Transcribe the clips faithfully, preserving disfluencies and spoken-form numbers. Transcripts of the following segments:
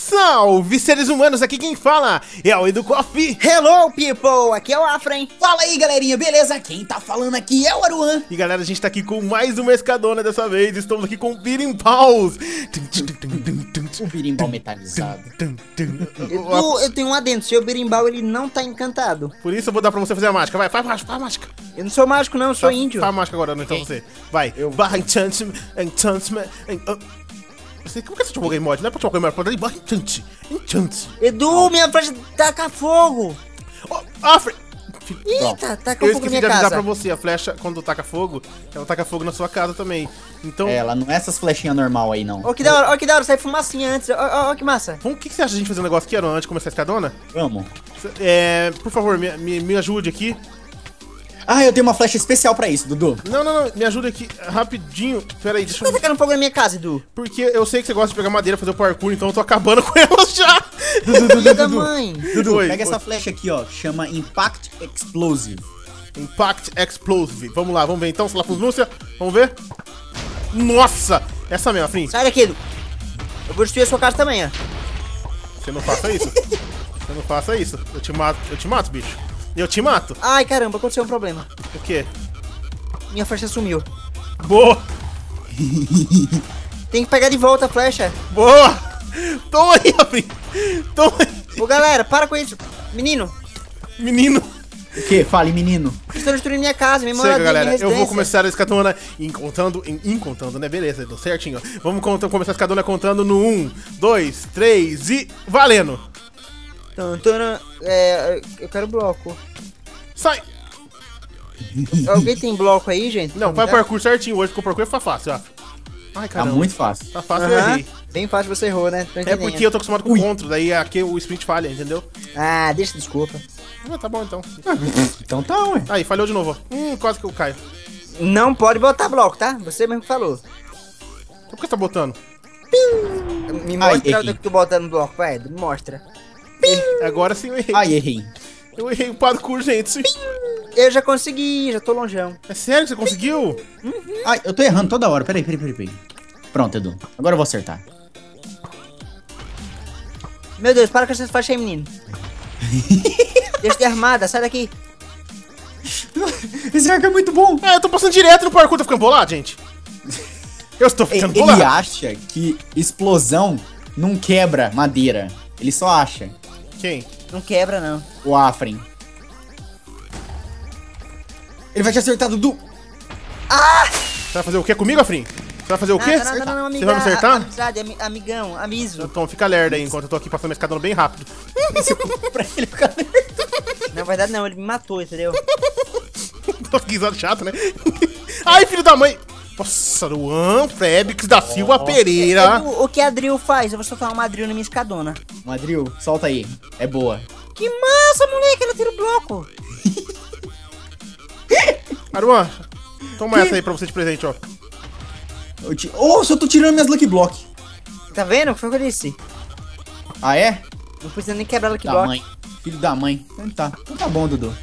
Salve, seres humanos, aqui quem fala é o Edu Coffee. Hello, people, aqui é o Afren. Fala aí, galerinha, beleza? Quem tá falando aqui é o Aruan. E galera, a gente tá aqui com mais uma escadona dessa vez. Estamos aqui com Birimbaus. O birimbau metalizado. Eu, eu tenho um adendo, seu birimbau ele não tá encantado. Por isso eu vou dar pra você fazer a mágica. Vai, faz mágica, faz mágica. Eu não sou mágico não, eu sou índio. Faz mágica agora, não, então você. Vai. Eu- Barra enchantment, enchantment, en- ah. Você, como que é esse Game Mod? Não é pra jogar Game Mod, pode barra enchant, enchant. Edu, minha flecha taca fogo. Oh, Afre... Eita, taca Eu fogo na esqueci minha de avisar casa. pra você, a flecha, quando taca fogo, ela taca fogo na sua casa também. Então, É, ela não é essas flechinhas normal aí, não. Ó que da hora, ó que da hora, sai fumacinha antes, ó, ó, ó que massa. vamos, o que, que você acha de a gente fazer um negócio aqui, Aaron, antes de começar a escadona? Vamos. É, por favor, me, me, me ajude aqui. Ah, eu tenho uma flecha especial pra isso, Dudu. Não, não, não, me ajude aqui, rapidinho. Pera aí, deixa Tá eu... tacando fogo na minha casa, Edu. Porque eu sei que você gosta de pegar madeira, fazer o parkour, então eu tô acabando com elas já. Filha da mãe. Dudu, Oi, pega oi. essa flecha aqui, ó, chama Impact Explosive. Impact Explosive. Vamos lá, vamos ver então, se lá Lúcia. Vamos ver. Nossa, essa mesmo, Afrin. Sai daqui, Edu. Eu vou destruir a sua casa também, ó. Você não faça isso. Você não faça isso. Eu te mato, eu te mato, bicho. Eu te mato. Ai, caramba, aconteceu um problema. O quê? Minha flecha sumiu. Boa, Tem que pegar de volta a flecha. boa. Toma aí, Afrin. Toma aí. Ô, galera, para com isso. Menino, Menino. O quê? Fale, menino. vocês estão destruindo minha casa, minha Chega, moradia, minha galera. Eu vou residência. começar a escadona em contando, em, em contando, né? Beleza, deu certinho. Vamos contar, começar a escadona contando no um, dois, três e... Valendo! Tum, tum, é, eu quero bloco. Sai! Alguém tem bloco aí, gente? Não, vai Tá? parkour certinho hoje, porque o parkour é fácil, ó. Ai, Tá caramba. muito fácil. Tá fácil, eu Aham. errei. Bem fácil você errou, né? Tô É entendendo. porque eu tô acostumado com o contra, daí aqui o sprint falha, entendeu? Ah, deixa desculpa. Ah, tá bom, então. Então tá, ué. Aí, falhou de novo, ó. Hum, quase que eu caio. Não pode botar bloco, tá? Você mesmo que falou. Por que você tá botando? Me Ai, mostra errei. onde que tu bota no bloco, vai, me mostra. Agora sim eu errei. Ai, errei. Eu errei o parkour, gente. Eu já consegui, já tô longeão. É sério que você conseguiu? Ai, eu tô errando toda hora. Peraí, peraí, peraí, peraí. Pronto, Edu. Agora eu vou acertar. Meu Deus, para com essas faixas aí, menino. Deixa de armada, sai daqui. Esse arco é muito bom. Ah, eu tô passando direto no parkour, tá ficando bolado, gente? Eu estou Ele, ficando ele bolado. acha que explosão não quebra madeira. Ele só acha. Quem? Não quebra, não. O Afren. Ele vai te acertar, Dudu. Você vai fazer o quê comigo, Afrin? Você vai fazer o quê? Não, não, não, não, Você vai me acertar? Amizade, ami- amigão, amizo. Então fica lerda aí, enquanto eu tô aqui passando minha escadona bem rápido. Pra ele ficar... Na verdade, não, ele me matou, entendeu? Tô risado chato, né? Ai, filho da mãe! Nossa, Luan Frebix da Silva Pereira. Edu, o que a Drill faz? Eu vou soltar uma Drill na minha escadona. Madril, solta aí. É boa. Que massa, moleque, ela tira o bloco. Aruan, toma essa aí pra você de presente, ó. Eu te... Oh, só tô tirando minhas Lucky Block. Tá vendo? Foi o que eu disse. Ah, é? Não precisa nem quebrar ela aqui Da bloco. mãe. Filho da mãe. Então tá. Então tá bom, Dudu.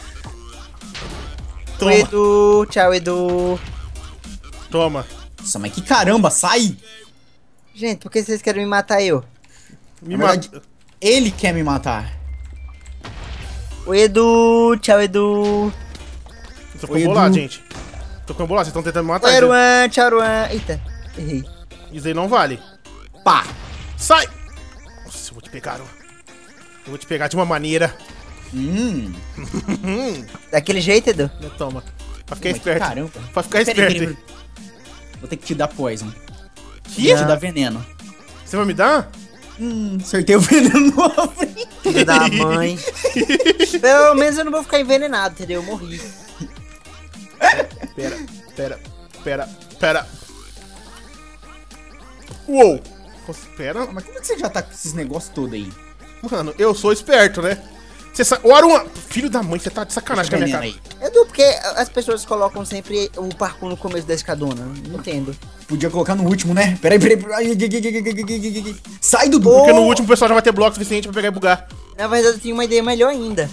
Toma, Edu, tchau, Edu. toma. Nossa, mas que caramba, sai! Gente, por que vocês querem me matar eu? Me Na verdade, mata. ele quer me matar. O Edu, tchau, Edu. Tô Oi, ficando bolado, Edu. gente. Tô ficando bolado, vocês estão tentando me Oi, matar. Aruan, tchau, Aruan. Eita, errei. Isso aí não vale. Pá! Sai! Nossa, eu vou te pegar, ó. Eu vou te pegar de uma maneira. Hum. Daquele jeito, Edu? Toma. Pra ficar Mas esperto. caramba. Pra ficar Peraí, esperto. peraí, peraí. Vou ter que te dar poison. Que? Vou te dar veneno. Você vai me dar? Hum, acertei o veneno no Afren. Filho da mãe. Pelo menos eu não vou ficar envenenado, entendeu? Eu morri. Pera, pera, pera, pera. Uou! Pera, Mas como é que você já tá com esses negócios todos aí? mano, eu sou esperto, né? Você sa... Ô, Aruan! Filho da mãe, você tá de sacanagem com a minha Veneno cara. aí. Edu, porque as pessoas colocam sempre o parkour no começo da escadona. Não entendo. Podia colocar no último, né? Peraí, peraí, peraí. Sai, Dudu! Porque no último o pessoal já vai ter bloco suficiente pra pegar e bugar. Na verdade, eu tinha uma ideia melhor ainda.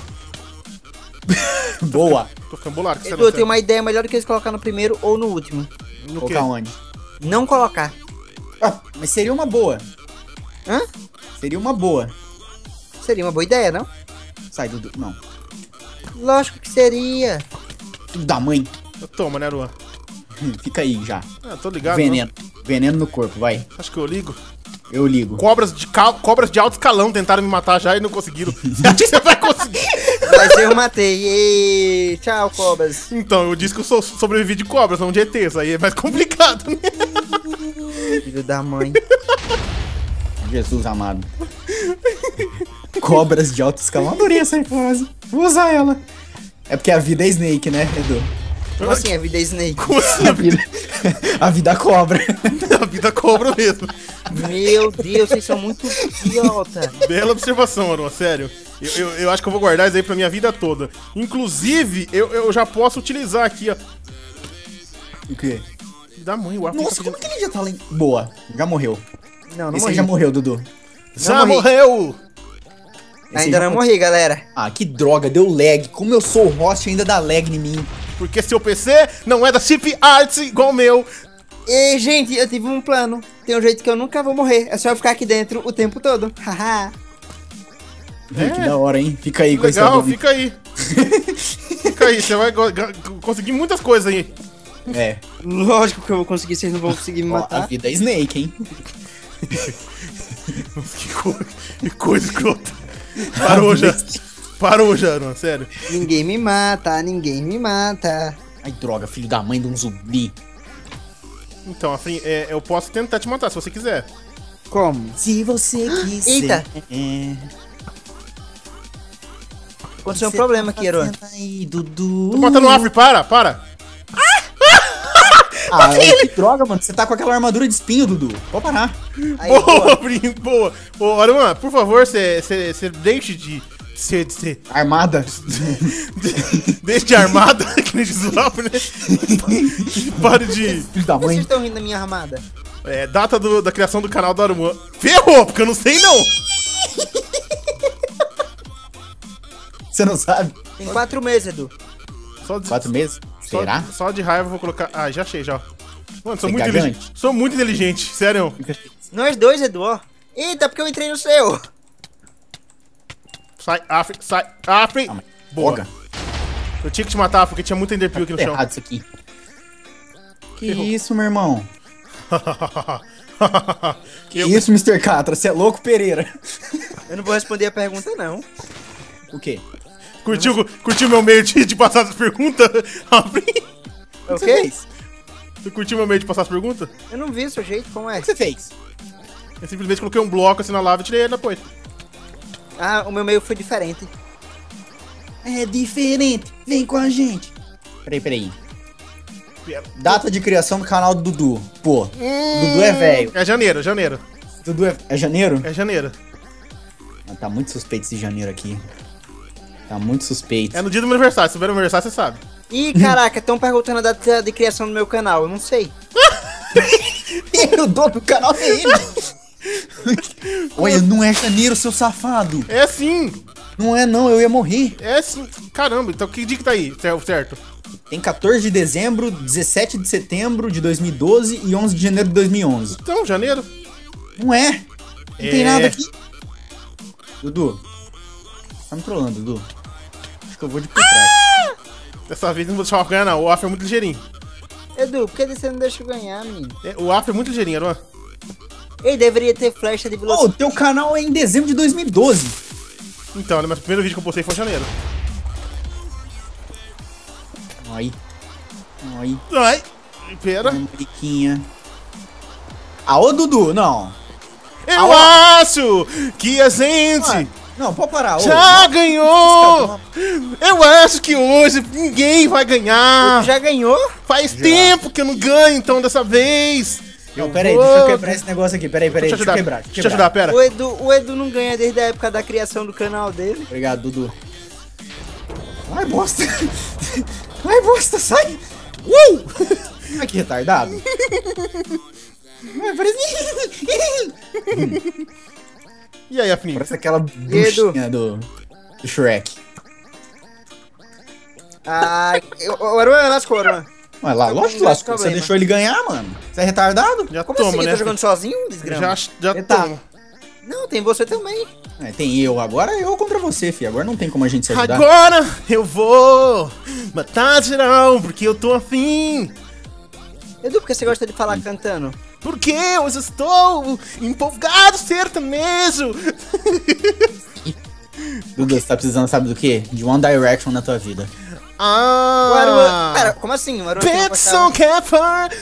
Boa! Tô ficando bolado com você. Edu, eu tenho uma ideia melhor do que eles colocar no primeiro ou no último. No quê? Colocar onde? Não colocar. Ah, mas seria uma boa. Hã? Seria uma boa. Seria uma boa ideia, não? Sai, Dudu. Não. Lógico que seria. Filho da mãe. Toma, né, Aruan? Hum, Fica aí já. Ah, tô ligado. Veneno. Veneno no corpo, vai. Não? Acho que eu ligo. Eu ligo. Cobras de, cal... Cobras de alto escalão tentaram me matar já e não conseguiram. Você acha que você vai conseguir? Mas eu matei. Ê, tchau, cobras. Então, eu disse que eu sou sobrevivi de cobras, não de E Tês. Aí é mais complicado, né? Filho da mãe. Jesus amado. Cobras de alto escalão. Adorei essa frase. Vou usar ela. É porque a vida é Snake, né, Edu? Como assim a vida é Snake? Como assim? A vida, a vida cobra. A vida cobra mesmo. Meu Deus, vocês são muito idiota. Bela observação, Aruan, sério. Eu, eu, eu acho que eu vou guardar isso aí pra minha vida toda. Inclusive, eu, eu já posso utilizar aqui, ó. O quê? Da mãe, o Afrin Nossa, tá como pedindo... que ele já tá lá em... Boa, já morreu. Não, não Esse morri. aí já morreu, Dudu. Já morri. morreu! Esse aí Ainda já não morreu. morri, galera. Ah, que droga, deu lag. Como eu sou o host, ainda dá lag em mim. Porque seu P C não é da Chip Arts igual o meu. E, gente, eu tive um plano. Tem um jeito que eu nunca vou morrer. É só eu ficar aqui dentro o tempo todo. Haha. É. Que da hora, hein? Fica aí com esse Legal, adorno. fica aí. Fica aí, você vai go- ga- conseguir muitas coisas aí. É. Lógico que eu vou conseguir, vocês não vão conseguir me Ó, a matar. vida é Snake, hein? Que, co- que coisa escrota. Parou já. Parou já, não, sério. Ninguém me mata, ninguém me mata. Ai, droga, filho da mãe de um zumbi. Então, Afrin, é, eu posso tentar te matar se você quiser. Como? Se você quiser... Eita. É... Aconteceu um problema aqui, Herói. Aí, Dudu. Tô matando o Afrin, para, para. Ah, é, que droga, mano. Você tá com aquela armadura de espinho, Dudu. Pode parar. Aí, Boa, boa. Afrin, boa. Ô, Aruan, por favor, você deixe de ser... De ser Armada. deixe de armada, que nem diz o Afrin, né? Pare de... Filho da Por que vocês mãe. estão rindo da minha armada? É, data do- da criação do canal do Aruan. Ferrou, porque eu não sei não. Você não sabe? Tem quatro meses, Edu. Só de, Quatro meses? só, Será? só de raiva eu vou colocar... Ah, já achei, já. Mano, sou Você muito gagante? inteligente. Sou muito inteligente, sério. Nós dois, Edu, ó. Eita, porque eu entrei no seu. Sai, Afrin, sai, Afrin. Calma. Boa. Droga. Eu tinha que te matar porque tinha muito enderpeel aqui no Tá chão. errado isso aqui. Que Ferrou. isso, meu irmão? Que Eu- isso, mister Catra? Você é louco, Pereira? Eu não vou responder a pergunta, não. O quê? Curtiu, curtiu meu meio de, de passar as perguntas, Afrin? É o que quê? você fez? Você curtiu meu meio de passar as perguntas? Eu não vi o seu jeito, como é? O que você fez? Eu simplesmente coloquei um bloco assim na lava e tirei ele depois. Ah, o meu meio foi diferente. É diferente. Vem com a gente. Peraí, peraí. Data de criação do canal do Dudu. Pô, Dudu é velho. É janeiro, janeiro. Dudu é... É janeiro? É janeiro. Ah, tá muito suspeito esse janeiro aqui. Tá muito suspeito. É no dia do meu aniversário. Se souber no aniversário, você sabe. Ih, caraca, estão perguntando a data de criação do meu canal. Eu não sei. O dono do canal é ele. Olha, não é janeiro, seu safado. É sim. Não é não, eu ia morrer. É sim. Caramba, então que dia que tá aí? Certo. Tem quatorze de dezembro, dezessete de setembro de dois mil e doze e onze de janeiro de dois mil e onze. Então, janeiro. Não é? Não É. tem nada aqui. Dudu. Tá me trolando, Dudu. Acho que eu vou de por trás. Dessa vez não vou deixar o Afrin ganhar, não. O Afrin é muito ligeirinho. Edu, por que você não deixa eu ganhar, menino? É, o Afrin é muito ligeirinho, Aruan. Ele deveria ter flecha de Ô, velocidade. teu canal é em dezembro de dois mil e doze. Então, né, mas o primeiro vídeo que eu postei foi em janeiro. Aí. Aí. Ai, pera. Mariquinha. Ah, ô Dudu, não. Eu acho que a gente Ah, não, pode parar. Ô, já não. ganhou. Eu acho que hoje ninguém vai ganhar. Já ganhou? Faz tempo que eu não ganho, então, dessa vez. Não, pera aí, vou- deixa eu quebrar esse negócio aqui. Pera aí, pera aí, Deixa eu deixa eu ajudar, quebrar. deixa eu ajudar, pera. O Edu, o Edu não ganha desde a época da criação do canal dele. Obrigado, Dudu. Vai, bosta. Vai, bosta, sai. Uh! Ai, que retardado. Ai, parece... E aí, Afrin? parece aquela bruxinha do, do Shrek. Ah, eu- o Aruan lascou, Aruan. Ué, lá, Tá lógico que com lascou. Você problema. deixou ele ganhar, mano. Você é retardado? Já Como toma, assim? né? Tá jogando sozinho, desgrama? Já, já Ele tá. toma. Não, tem você também. É, tem eu, agora eu contra você, fi. Agora não tem como a gente se ajudar. Agora eu vou matar geral, porque eu tô afim. Edu, por que você gosta de falar cantando? Porque eu estou empolgado sertanejo. Dudu, você tá precisando, sabe do quê? De One Direction na tua vida. Ah! O Aru... Pera, como assim? O Aru Petson Capper!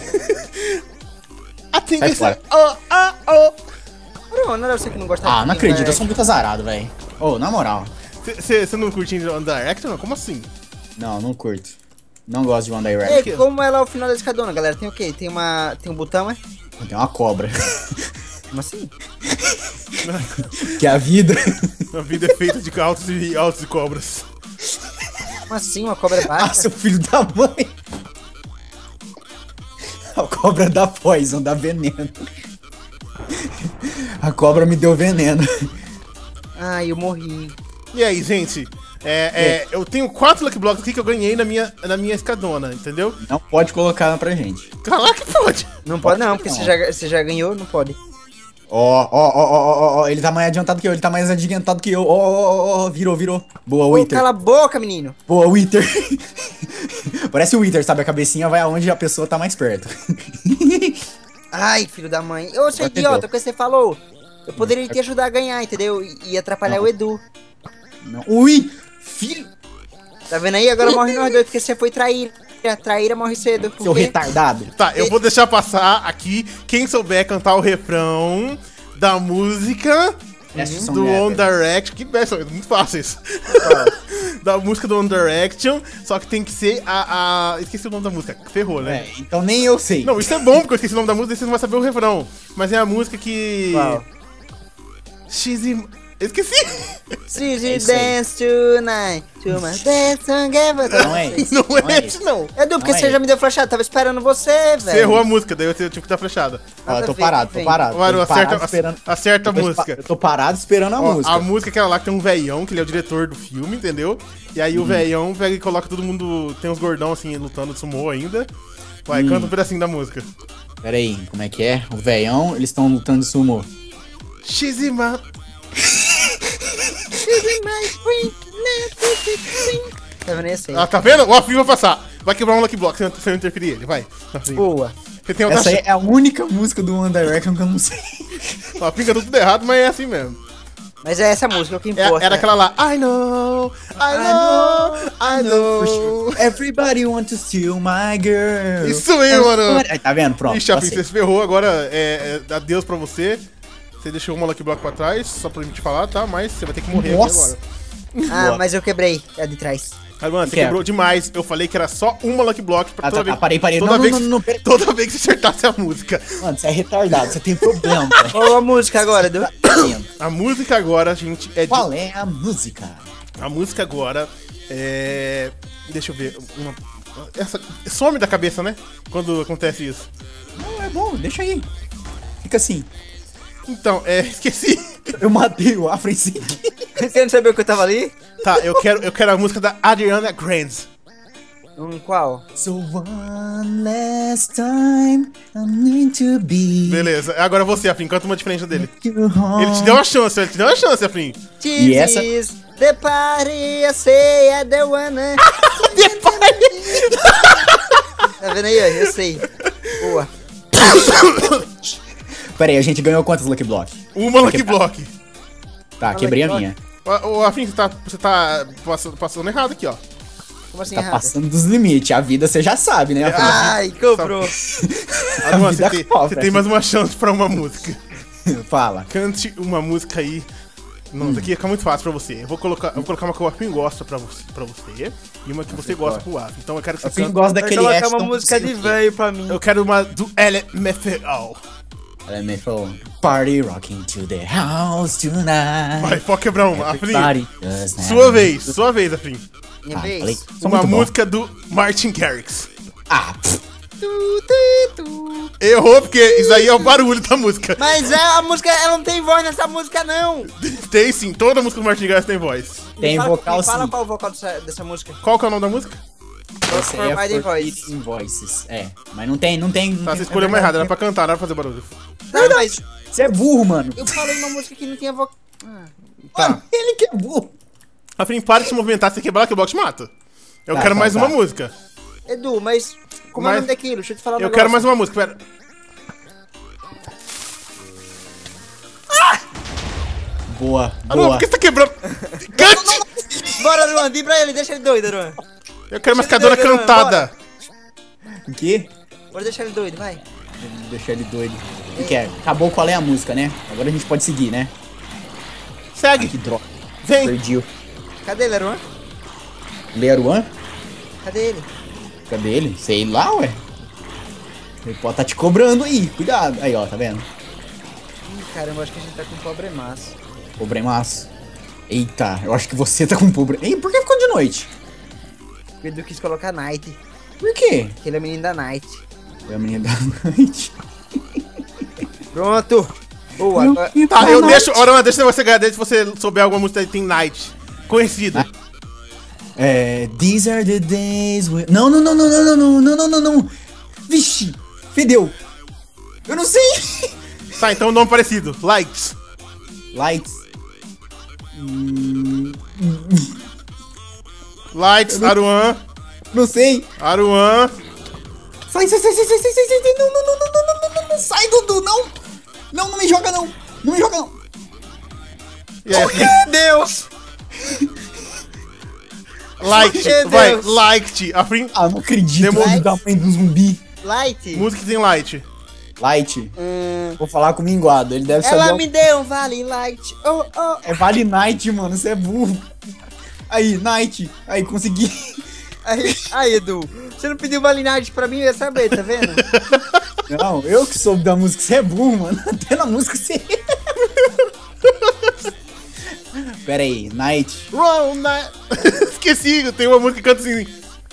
I think Sai it's fora. oh, oh, oh. Aru, não era você que não gostava Ah, de não mim, acredito, eu velho. sou muito azarado, velho. Ô, na moral. Você não curte One Direction? Como assim? Não, não curto. Não gosto de One Ei, Direction. como é lá o final da escadona, galera? Tem o quê? Tem uma... Tem um botão, é? Tem uma cobra. Como assim? Que é a vida. A vida é feita de altos e altos e cobras. Como assim? Uma cobra Ah, baixa? seu filho da mãe. A cobra dá poison, dá veneno. A cobra me deu veneno. Ai, eu morri. E aí, gente? É, é, eu tenho quatro Lucky Blocks aqui que eu ganhei na minha, na minha escadona, entendeu? Não pode colocar pra gente. Claro que pode! Não pode não, porque não. você já, você já ganhou, não pode. Ó, ó, ó, ó, ó, ó, ele tá mais adiantado que eu, ele tá mais adiantado que eu. Ó, ó, ó, ó, virou, virou. Boa, Ô, Wither. cala a boca, menino. Boa, Wither. Parece o Wither, sabe? A cabecinha vai aonde a pessoa tá mais perto. Ai, filho da mãe. Ô, seu Agora idiota, entendeu. o que você falou? Eu poderia te ajudar a ganhar, entendeu? E, e atrapalhar Não. o Edu. Não. Ui, filho. Tá vendo aí? Agora morre nós dois, porque você foi trair. A traíra morre cedo. Por Seu quê? retardado. Tá, eu vou deixar passar aqui quem souber cantar o refrão da música Essa do são One never. Direction. Que besta, é muito fácil isso. Da música do One Direction, só que tem que ser a, a... Esqueci o nome da música, ferrou, né? É, então nem eu sei. Não, isso é bom, porque eu esqueci o nome da música e vocês não vão saber o refrão. Mas é a música que... Qual? X e... Esqueci! Suzy É isso aí. dance tonight. To my dance song ever. Não é isso. Não é isso. esse, não. Edu, porque Não você é já me deu flechada. Tava esperando você, Você velho. errou a música, daí eu tive que dar flechada. Ó, eu Nada tô a ver, parado, tô vem. parado. Maru, Tô parado acerta, esperando. acerta a Eu tô- música. Eu tô parado esperando a Ó, música. a música é aquela lá que tem um velhão, que ele é o diretor do filme, entendeu? E aí Uhum. o velhão pega e coloca todo mundo... Tem uns gordão, assim, lutando de sumô ainda. Vai, Hum. canta um pedacinho da música. Pera aí, como é que é? O velhão, eles estão lutando de sumo. Shizima... Tá vendo esse aí? Ah, tá vendo? O Afim vai passar. Vai quebrar um Lucky Block se eu- se eu interferir ele. Vai. Afim. Boa. Você tem outra Essa aí chance. é a única música do One Direction que eu não sei. O Afim cantou tudo errado, mas é assim mesmo. Mas é essa música, é o que É, importa. era aquela lá. I know, I know, I know. Everybody wants to steal my girl. Isso aí, mano. Aí, tá vendo? Pronto. Ixi, Afim, passei. você se ferrou. Agora é, é adeus pra você. Você deixou uma Lucky Block pra trás, só pra gente falar, tá? Mas você vai ter que morrer Nossa. aqui agora. Ah, Boa. mas eu quebrei. É a de trás. Aí, mano, você Que é? quebrou demais. Eu falei que era só uma Lucky Block pra Ah, toda tá, vez. tá, parei, parei. Toda, Não, vez não, que- não, não, pera- toda vez que você acertasse a música. Mano, você é retardado, você tem problema. velho. Qual a música agora, Edu? A música agora, gente, é de. Qual é a música? A música agora é. Deixa eu ver. Uma... Essa... Some da cabeça, né? Quando acontece isso. Não, é bom, deixa aí. Fica assim. Então, é. Esqueci. Eu matei o Afro em si. Você não sabia que eu tava ali? Tá, eu quero, eu quero a música da Ariana Grande. Um qual? So one last time I need to be. Beleza, agora você, Afim, canta uma diferente dele. You home. Ele te deu uma chance, ele te deu uma chance, Afim. E essa- Jesus, the party, I say I the one. Tá vendo aí, ó? Eu sei. Boa. Pera aí, a gente ganhou quantas Lucky Block? Uma Lucky Block. Tá, quebrei a minha. Ô, ô, Afim, você tá, você tá passando, passando errado aqui, ó. Como assim Tá errado? passando dos limites. A vida você já sabe, né? Afro? Ai, cobrou. Ah, mano, vida você, tem, cobra, você tem assim. mais uma chance pra uma música. Fala. Cante uma música aí. Não, isso aqui ia ficar muito fácil pra você. Eu vou colocar, eu vou colocar uma que o Afim gosta pra você, pra você e uma que você gosta pro Afim. Então eu quero que você Afim cante. gosta Vai daquele colocar Ashton. uma música de velho pra mim. Eu quero uma do L M F O. Ela me falou, party rocking to the house tonight. Vai, pode quebrar uma. Afim, Everybody does now. sua vez, sua vez, Afim. Minha Ah, vez. falei, sou Uma muito bom. música do Martin Garrix. Ah, pff, Tu, tu, tu. Errou, porque isso aí é o barulho da música. Mas é, a música, ela não tem voz nessa música, não. Tem sim, toda música do Martin Garrix tem voz. tem Me fala- vocal me Fala sim. qual o vocal dessa, dessa música. Qual que é o nome da música? Essa é Forbidden For Voice. Forbidden Voices. É, mas não tem, não tem. não Tá, tem- você escolheu uma é errada, era verdade, pra cantar, não era pra fazer barulho. Tá, mas Você é burro, mano. eu falei uma música que não tinha vocal. Ah. Tá. Mano, ele que é burro. Afim, para de se movimentar, se você quebrar que o box mata. Eu Tá, quero tá, mais tá. uma música. Edu, mas como é o Mas- nome daquilo? Deixa eu te falar um Eu negócio. quero mais uma música, pera. Boa, Ah, não, boa. por que você tá quebrando? Cante! Bora, Luan, di pra ele, deixa ele doido, Luan. Eu quero uma Deixa ele escadora doido, cantada. O quê? Bora deixar ele doido, vai. Deixar ele doido. O que é? Acabou qual é a música, né? Agora a gente pode seguir, né? Segue. Que droga. Vem. Perdi o Cadê ele, Luan? Leruan? Cadê ele? Cadê ele? Sei lá, ué. Ele pode tá te cobrando aí. Cuidado. Aí, ó, tá vendo? Ih, caramba, acho que a gente tá com problemaço. Problemaço. Eita, eu acho que você tá com problema. Ei, por que ficou de noite? O Edu quis colocar Night, Por quê? que ele é menino da Night. É a menina da noite. Pronto. Boa, agora... Tá, eu deixo. Ora, deixa você ganhar se você souber alguma música que tem Night. Conhecida. É. These are the days we... Não, não, não, não, não, não, não, não, não, não. Vixe, fedeu. Eu não sei. Tá, então um nome parecido. Lights. Lights. Hum, Lights, Aruan. não sei. Aruan. Sai, sai, sai, sai, sai, sai, sai, sai. Não, não, não, não, não, não, não, não. Sai, Dudu, não. Não, não me joga, não. Não me joga, não. E aí, Meu Deus! Light. Meu Vai, Deus. Light. Afim. Ah, não acredito. Demônio. Demônio da mãe do zumbi. Light. Música que tem Light. Light. Hum, Vou falar com o Minguado. Ele deve saber. ela al- me deu um vale light. Oh, oh. É Vale Night, mano. Você é burro. Aí, Night. Aí, consegui. Aí, aí, Edu. Você não pediu vale night pra mim, eu ia saber, tá vendo? Não, eu que soube da música. Você é burro, mano. Até na música você. Pera aí, Night. Wrong Night. Esqueci, tem uma música que canta assim.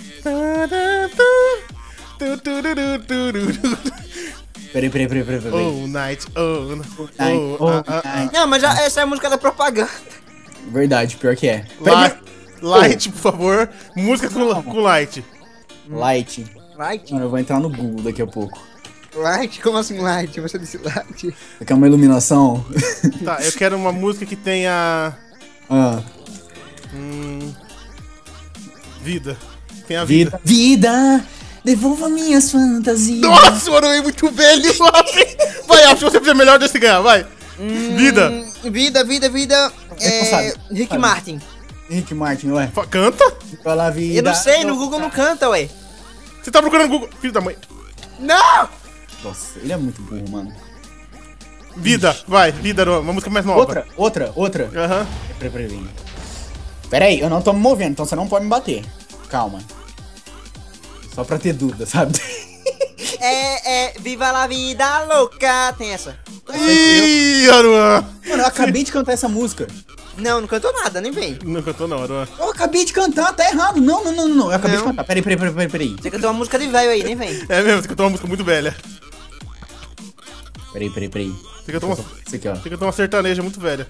Pera aí, pera aí, pera aí, pera aí. Pera aí. Oh, night, oh, Night, oh, oh, ah, ah, ah. night. Não, mas já, essa é a música da propaganda. Verdade, pior que é. Pera Light, aí, light, por favor. Música com, com light. Light. Light? Mano, eu vou entrar no Google daqui a pouco. Light? Como assim light? Você disse light. Aqui é uma iluminação. Tá, eu quero uma música que tenha. Ah, Hum, vida. Tem a vida. vida. Vida. Devolva minhas fantasias. Nossa, mano, é muito velho. Vai, acho que você fizer melhor desse ganhar, vai. Vida. Hum, vida, vida, vida. É, sabe, Rick sabe. Martin. Rick Martin, ué. Fa- Canta? Pela vida. Eu não sei, no Google não canta, ué. Você tá procurando no Google. Filho da mãe. Não! Nossa, ele é muito burro, mano. Vida, vai, vida, uma música mais nova. Outra, outra, outra. Aham. Pera, pera, pera. Pera aí, eu não tô me movendo, então você não pode me bater. Calma. Só pra ter dúvida, sabe? É, é, viva la vida louca. Tem essa. Ih, Aruan. Mano, eu acabei de cantar essa música. Não, não cantou nada, nem vem. Não cantou não, Aruan. Eu acabei de cantar, tá errado. Não, não, não, não. Eu acabei Não. de cantar. Peraí, peraí, peraí, peraí, peraí. Você cantou uma música de velho aí, nem vem. É mesmo, você cantou uma música muito velha. Peraí, peraí, peraí. Você cantou uma, Isso aqui, ó. você cantou uma sertaneja muito velha.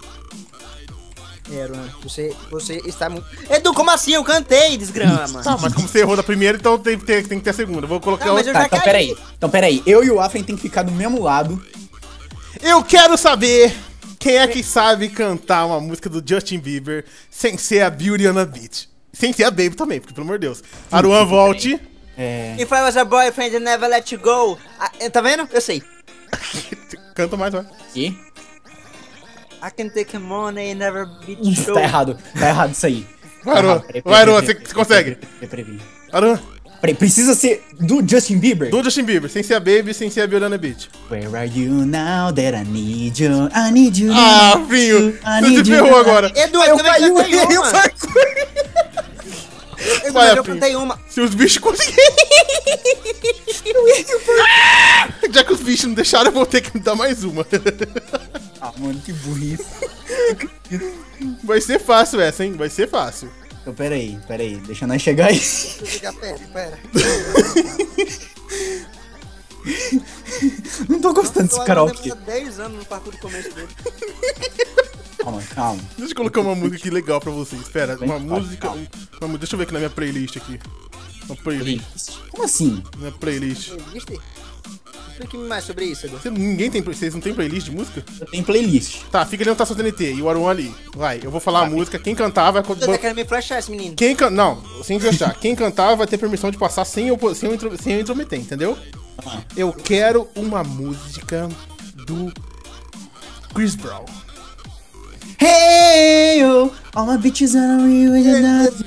É, Luan, você, você está muito... Edu, como assim? Eu cantei, desgrama. Tá, mas como você errou da primeira, então tem, que ter- tem que ter a segunda. Eu vou colocar Não, mas outra. eu Tá, já então caí. peraí. Então peraí. Eu e o Afen tem que ficar do mesmo lado. Eu quero saber quem é que sabe cantar uma música do Justin Bieber sem ser a Beauty on a Beach. Sem ser a Baby também, porque pelo amor de Deus. Aruan, volte. É. If I was a boyfriend, I never let you go. Ah, tá vendo? Eu sei. Canta mais, vai. Aqui. I can take money and never beat you. Tá errado. Tá errado isso aí. Vai, Aruan. Peraí, peraí, Vai, Aruan, peraí, você peraí, você consegue. Peraí, peraí, peraí. Aruan, Peraí, precisa ser do Justin Bieber? do Justin Bieber, sem ser a Baby, sem ser a Beauty on a Beach. Where are you now that I need you? I need you. Ah, I Vinho, need you, I você need se you. ferrou agora. Edu, Eu eu também caí, eu cantei errei o uma. parkour. Edu, Vai, mas eu Apinho. cantei uma. Se os bichos conseguirem. Já que os bichos não deixaram, eu vou ter que me dar mais uma. Ah, mano, que burrice. Vai ser fácil essa, hein? Vai ser fácil. Então, peraí, peraí. Deixa nós chegar aí. Deixa eu chegar perto, pera. Não tô gostando desse karaokê. Demora dez anos no parkour do começo dele. Calma, calma. Deixa eu colocar uma música aqui legal pra vocês. Espera, uma Calma, música. calma. Uma, mu- deixa eu ver aqui na minha playlist aqui. Uma playlist. Como assim? Minha playlist. Viste? Explique-me mais sobre isso, Edu. Você, ninguém tem, vocês não tem playlist de música? Eu tenho playlist. Tá, fica ali no Taça T N T e o Aruan ali. Vai, eu vou falar a música. Quem cantar vai. Você tá querendo me flashar esse menino? Quem can... Não, sem fechar. Quem cantar vai ter permissão de passar sem eu, sem eu, intro... sem eu intrometer, entendeu? Ah. Eu quero uma música do Chris Brown. Hey, yo, all my bitches are real and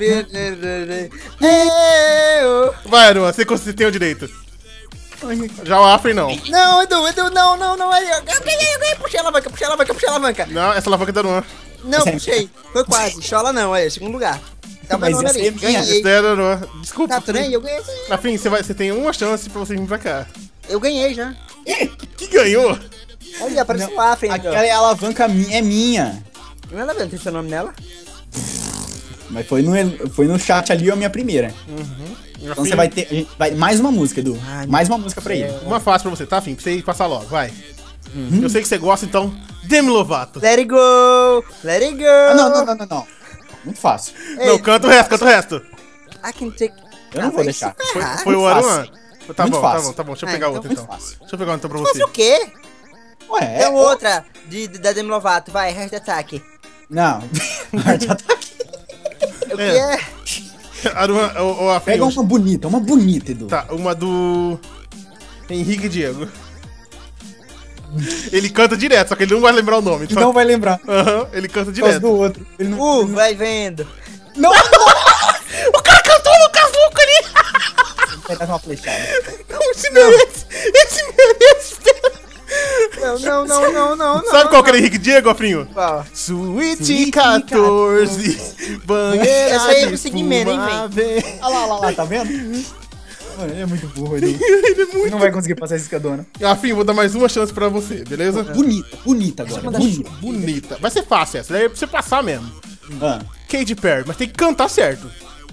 Vai, Aruan, você, você tem o direito. Já o Afri não. Não, Edu, Edu, não, não, não. Eu ganhei, eu ganhei. Puxei a alavanca, puxei a alavanca, puxei a alavanca. Não, essa alavanca é da Aruan. Não, puxei. Foi quase. Chola não, aí, segundo lugar. Tá Mas mandando essa ali. é minha. Ganhei. Essa é da Aruan. Desculpa. Tá, tudo bem? Eu ganhei. Afim, você, vai, você tem uma chance pra você vir pra cá. Eu ganhei já. Que ganhou? Olha, apareceu lá, frente. Aquela alavanca mi- é minha. Não é nada, não tem seu nome nela? Mas foi no, foi no chat ali a minha primeira. Então Afim, você vai ter. a gente vai- mais uma música, Edu. Ai, mais uma música pra ele. Uma fácil pra você, tá, Afim? Pra você ir passar logo, vai. Eu sei que você gosta, então. Demi Lovato. Let it go! Let it go! Ah, não, não, não, não, não. Muito fácil. Não, Ei, canta o resto, canta o resto. I can take... Eu não Ah, vou vai deixar. se Foi, ferrar. foi o muito Aruan. Tá Muito bom, tá fácil. bom, tá bom. Deixa eu Ah, pegar então outra Muito então. fácil. Deixa eu pegar outra então pra Fazer você. o quê? Ué, Tem é. outra de, de- da Demi Lovato. Vai, Heart Attack. Não. Já tá aqui. O que É. é? Aruan, o, o Afim. Pega uma bonita, uma bonita, Edu. Tá, uma do. Henrique Diego. Ele canta direto, só que ele não vai lembrar o nome. E não vai lembrar. Por Aham, ele canta causa direto. do outro. Ele não. Uh, vai vendo. Não, O cara cantou no casuco ali! vai dar uma flechada. Não, esse merece! Esse merece! Não, não, não, não, não, não. Sabe qual que era Henrique Diego, Afrinho? Qual? Sweet Sweet quatorze, banheira Essa aí é de pro segmento, hein, fumar, vem. Olha lá, olha lá, tá vendo? Mano, ele é muito burro, Edu. Ele é Ele muito... não vai conseguir passar essa escadona. Afrinho, vou dar mais uma chance pra você, beleza? Bonita, bonita agora. Bonita. Bonita. Vai ser fácil essa, daí é pra você passar mesmo. Ah, Katy Perry, mas tem que cantar certo.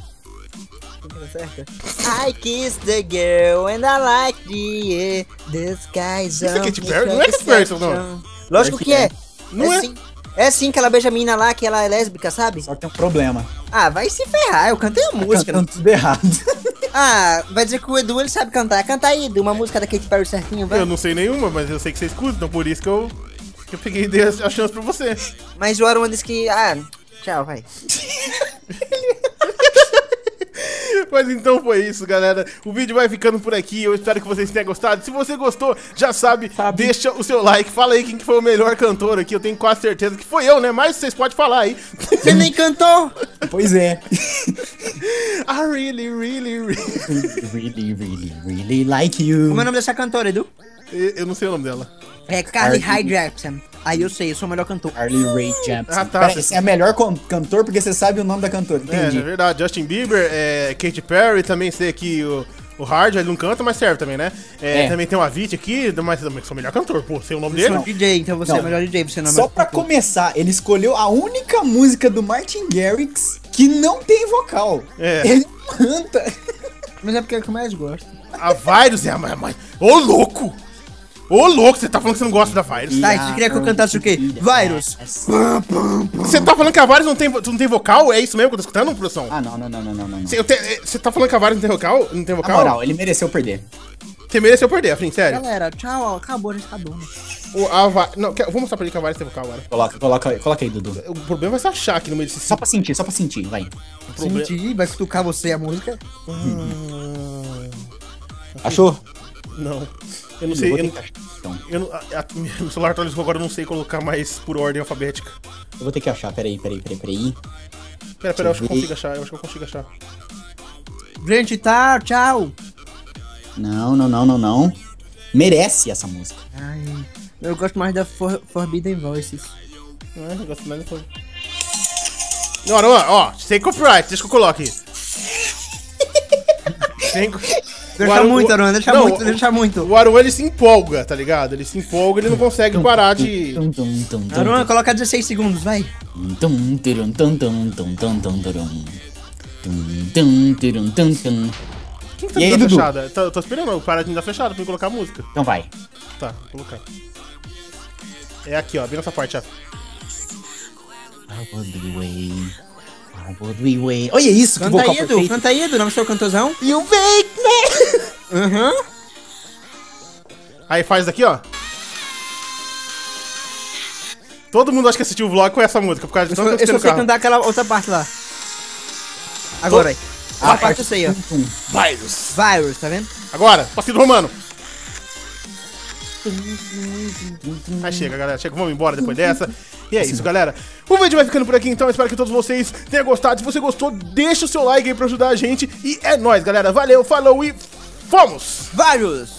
I kissed the girl and I like the air. The sky's Isso é on Katy me Perry? Não é Katy Perry, seu nome. deception. Lógico que é. Não é? Sim. É sim que ela beija a mina lá, que ela é lésbica, sabe? só que tem um problema. Ah, vai se ferrar, eu cantei a Tá música. cantando tudo errado. Ah, vai dizer que o Edu ele sabe cantar. Canta aí, Edu, uma música da Katy Perry certinho, vai. Eu não sei nenhuma, mas eu sei que você escuta, então por isso que eu, que eu peguei e dei a a chance pra você. Mas o Aruan disse que. Ah, tchau, vai. Mas então foi isso, galera. O vídeo vai ficando por aqui. Eu espero que vocês tenham gostado. Se você gostou, já sabe, deixa o seu like. Fala aí quem que foi o melhor cantor aqui. Eu tenho quase certeza que foi eu, né? Mas vocês podem falar aí. Você nem cantou! Pois é. I really, really, really. Really, really, really like you. Como é o nome dessa cantora, Edu? Eu eu não sei o nome dela. É Carly Carly. Rae Jepsen. Aí eu sei, eu sou o melhor cantor. Carly Rae Jepsen. Ah, tá. Pera, você é melhor con- cantor porque você sabe o nome da cantora. É, Entendi. é verdade. Justin Bieber, é, Katy Perry, também sei aqui o, o Hard, ele não canta, mas serve também, né? É, É. Também tem o Avicii aqui, mas eu sou o melhor cantor, pô, sei o nome Eu dele. sou D J, então você Não. é o melhor D J, você não é o Só melhor pra cantor. começar, ele escolheu a única música do Martin Garrix que não tem vocal. É. Ele canta. Mas é porque é o que eu mais gosto. A Virus é a mais... mais- Ô, louco! Ô, louco, você tá falando que você não gosta da Virus. Tá, e você queria que eu cantasse o quê? Virus. Você tá falando que a Virus não tem, vo- não tem vocal? É isso mesmo que eu tô escutando, produção? Ah, não, não, não, não, não, não. Você, eu te- é, você tá falando que a Virus não tem vocal? Não tem Na vocal? moral, ele mereceu perder. Você mereceu perder, Afrin, sério. Galera, tchau, ó, acabou, a gente acabou. O, a Va- não, quer- vou mostrar pra ele que a Virus tem vocal agora. Coloca, coloca, coloca aí, Dudu. O problema vai ser achar aqui no meio desse Só pra sentir, só pra sentir, vai. problema. Sentir, vai cutucar você a música. Achou? Não. Eu não sei. vou Eu, não- ter que achar, então. eu não, a, a, meu celular atualizou agora, eu não sei colocar mais por ordem alfabética. Eu vou ter que achar, peraí, peraí, peraí, peraí. Pera, pera, eu acho que eu Deixa eu consigo achar, eu acho que eu consigo achar. Gente, tá, tchau. Não, não, não, não, não. Merece essa música. Ai, eu gosto mais da For Forbidden Voices. Não, eu gosto mais depois. Não, não, ó, sem copyright, deixa que eu coloque. Sem co- Deixa O Aru- muito, Aruan, deixa Não, muito, o- deixa muito. O Aruan, ele se empolga, tá ligado? Ele se empolga, ele não consegue parar de... Tum, tum, tum, tum, Aruan, coloca dezesseis segundos, vai. tum, tirum, tum, tum, tum, tum, tum, turum. Tum, tum, tirum, tum, tum. Quem tá E aí, dando a Dudu? flechada? Tô, tô esperando eu parar de me dar flechada pra eu colocar a música. Então vai. Tá, vou colocar. É aqui, ó, bem nessa parte, ó. How would we wait? How would we wait? Olha isso, que Canta vocal aí, Edu, perfeito. canta aí, Edu, não é o seu cantorzão? You make me... Aham. Aí faz daqui, ó. Todo mundo acha que assistiu o vlog com essa música, por causa de tanto Eu, que eu eu só escutei sei no carro. cantar aquela outra parte lá. Agora aí. A Ah, parte eu sei, ó. Virus. Virus, tá vendo? Agora, Passinho Romano. Aí chega, galera. Chega, vamos embora depois dessa. E é isso, galera. O vídeo vai ficando por aqui, então. Espero que todos vocês tenham gostado. Se você gostou, deixa o seu like aí pra ajudar a gente. E é nóis, galera. Valeu, falou e fomos! Virus!